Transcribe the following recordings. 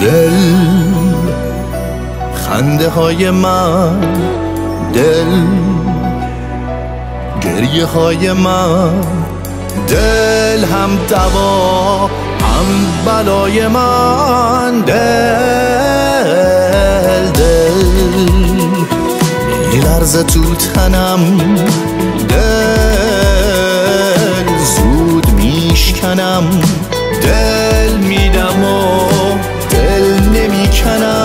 دل خنده های من، دل گریه های من، دل هم دوا هم بلای من، دل میلرزه تو تنم، دل زود میشکنم، دل میدم و دل نمیکنم،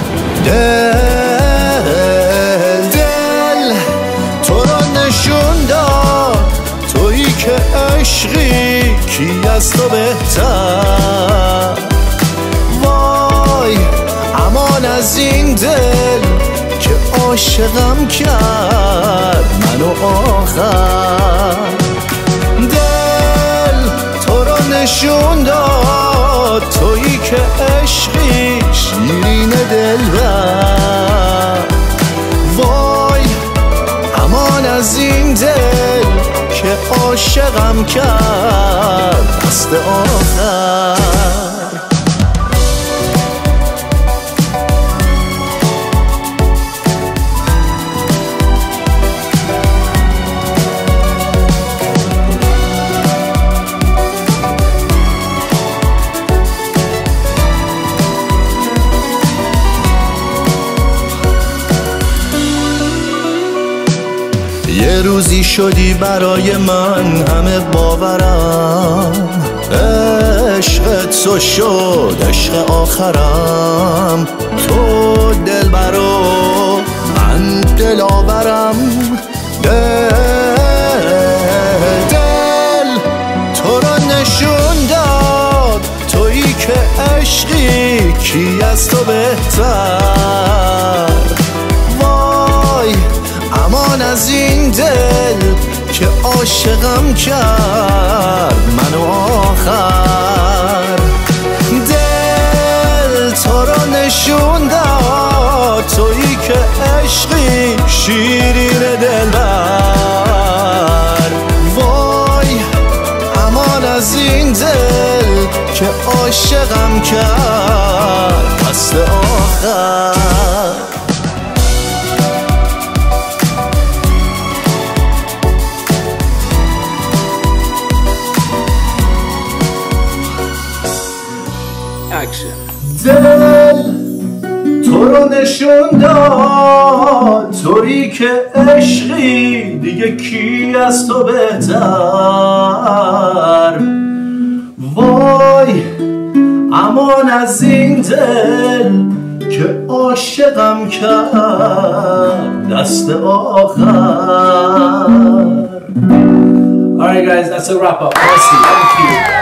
دل تو را نشون داد تویی که عشقی، کی از تو بهتر؟ وای امان از این دل که عاشقم کرد منو آخر، دل تو را نشون داد تویی که عشقی، شیرین دلبر. وای امان از این دل که عاشقم کرد دست آخر. یه روزی شدی برای من همه باورم، عشق تو شد عشق آخرم، تو دلبر و من دلاورم، دل تو را نشون داد تویی که عشقی، کی از تو بهتر؟ وای امان از این دل که عاشقم کرد منو آخر، دل تو را نشون داد تویی که عشقی، شیرین دلبر. وای امان از این دل که عاشقم کرد دست آخر. دل تو رو نشون داد تویی که عشقی، دیگه کی از تو بهتر؟ وای امان از این دل که عاشقم کرد دست آخر. Alright guys, that's a wrap up. Merci. Thank you.